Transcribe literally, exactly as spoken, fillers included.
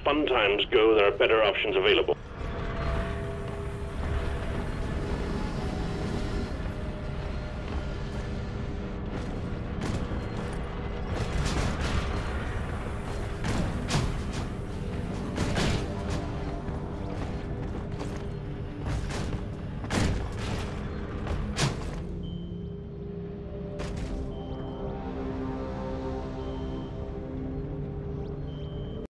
fun times go, there are better options available.